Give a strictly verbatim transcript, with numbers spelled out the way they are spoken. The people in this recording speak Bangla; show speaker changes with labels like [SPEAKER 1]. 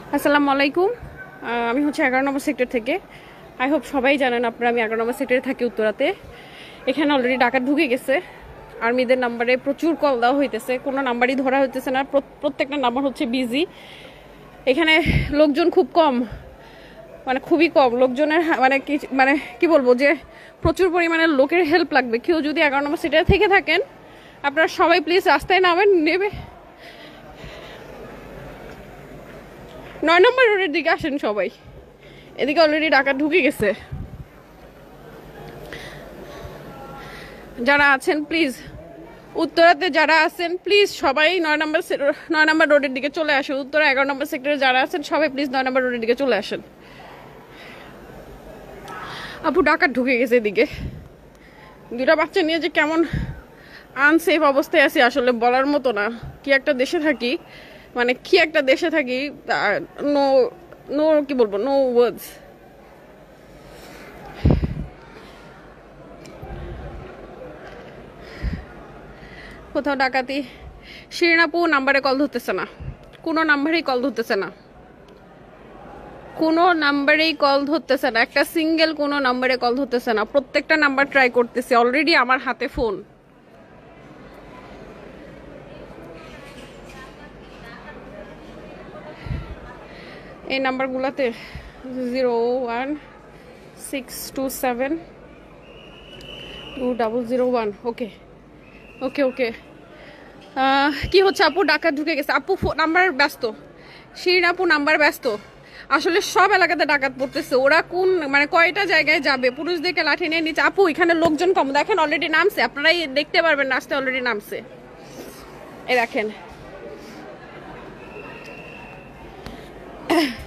[SPEAKER 1] আসসালামু আলাইকুম। আমি হচ্ছে এগারো নম্বর সেক্টর থেকে। আই হোপ সবাই জানেন আপনারা আমি এগারো নম্বর সেক্টরে থাকি উত্তরাতে। এখানে অলরেডি ডাকাত ঢুকে গেছে। আর্মিদের নাম্বারে প্রচুর কল দেওয়া হইতেছে, কোনো নাম্বারই ধরা হইতেছে না, প্রত্যেকটা নাম্বার হচ্ছে বিজি। এখানে লোকজন খুব কম, মানে খুবই কম লোকজনের, মানে কি মানে কি বলবো যে প্রচুর পরিমাণে লোকের হেল্প লাগবে। কেউ যদি এগারো নম্বর সেক্টরে থেকে থাকেন আপনারা সবাই প্লিজ রাস্তায় নামেন, নেবে নয় নম্বর রোডের দিকে আসেন সবাই। এদিকে অলরেডি ডাকাত ঢুকে গেছে। যারা আছেন প্লিজ, উত্তরাতে যারা আছেন প্লিজ সবাই নয় নম্বর নয় নম্বর রোডের দিকে চলে আসুন। উত্তরা এগারো নম্বর সেক্টরে যারা আছেন সবাই প্লিজ নয় নম্বর রোডের দিকে চলে আসেন। আপু ডাকাত ঢুকে গেছে এদিকে। দুটা বাচ্চা নিয়ে যে কেমন আনসেফ অবস্থায় আছি আসলে বলার মতো না। কি একটা দেশে থাকি, মানে কি একটা দেশে থাকি, নো নো কি বলবো, নো ওয়ার্ডস। কোথাও ডাকাতি। শিরিন আপু নাম্বারে কল ধরতেছে না, কোনো নাম্বারেই কল ধরতেছে না, কোনো নাম্বারেই কল ধরতেছে না, একটা সিঙ্গেল কোনো নাম্বারে কল ধরতেছে না। প্রত্যেকটা নাম্বার ট্রাই করতেছে, অলরেডি আমার হাতে ফোন। এই নাম্বারগুলোতে zero one six two seven two double zero one. Okay okay okay কি হচ্ছে আপু? ডাকাত ঢুকে গেছে আপু, নাম্বার ব্যস্ত। শিরিন আপু নাম্বার ব্যস্ত। আসলে সব এলাকাতে ডাকাত পড়তেছে। ওরা কোন মানে কয়টা জায়গায় যাবে? পুরুষদেরকে লাঠি নিয়ে নিচে। আপু এখানে লোকজন কম, দেখেন অলরেডি নামছে, আপনারাই দেখতে পারবেন রাস্তা অলরেডি নামছে। এ দেখেন